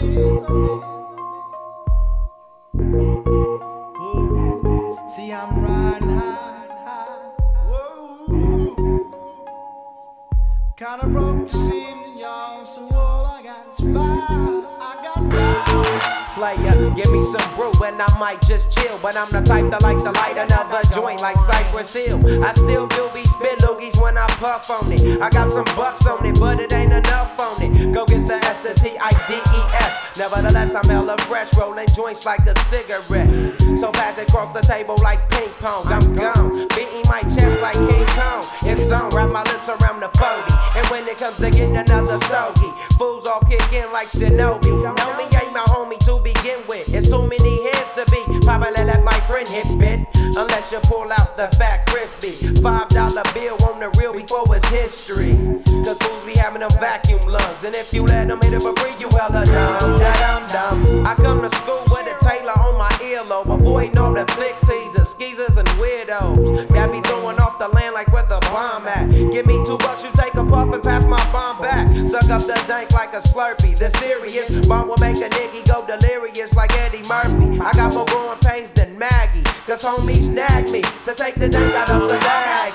See, I'm riding high. Whoa. Kinda broke, you see me, y'all. So all I got is fire. I got fire. Player, give me some brew and I might just chill. But I'm the type that like to light another joint like Cypress Hill. I still do be spit loogies when I puff on it. I got some bucks on it, but it ain't enough on it. Go get the S, the T-I-D-E-S. Nevertheless, I'm hella fresh, rolling joints like a cigarette. So pass it across the table like ping pong. I'm gone, beating my chest like King Kong. It's on, wrap my lips around the 40. And when it comes to getting another stogie, fools all kick in like Shinobi. Know me ain't my homie to begin with. It's too many heads to be. Probably let my friend hit bit. Unless you pull out the fat crispy $5 bill on the real before it's history. Cause fools be having them vacuum lungs. And if you let them hit it for free, you hella dumb, da-dum-dum. I come to school with a Taylor on my earlobe, avoiding all the flick teasers, skeezers, and weirdos. Got me throwing off the land like where the bomb at. Give me $2, you take a puff and pass my bomb back. Suck up the dank like a Slurpee. The serious bomb will make a nigga go delirious like Eddie Murphy. I got more growing pains than Maggie, cause homies snagged me to take the dank out of the bag.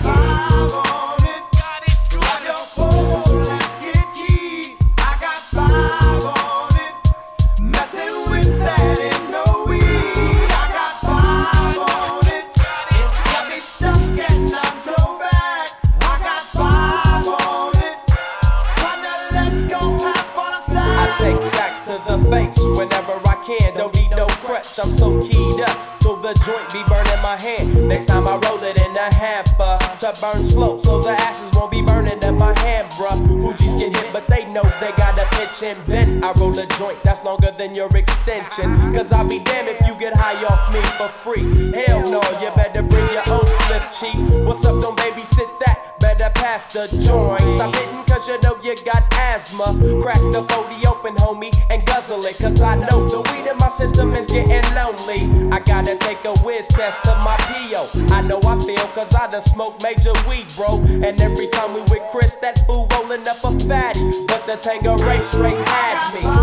Take sacks to the face whenever I can. Don't need no crutch, I'm so keyed up till the joint be burning my hand. Next time I roll it in a hamper to burn slow, so the ashes won't be burning in my hand, bruh. Hoogies get hit, but they know they gotta pitch and bend. I roll a joint that's longer than your extension, cause I'll be damned if you get high off me for free. Hell no, you better bring your own slip, chief. What's up, don't babysit that? Better pass the joint. Stop hitting cause you know you got asthma. Crack the 40 open, homie, and guzzle it, cause I know the weed in my system is getting lonely. I gotta take a whiz test to my P.O. I know I feel cause I done smoked major weed, bro. And every time we with Chris, that fool rolling up a fatty. But the Tango Ray straight had me.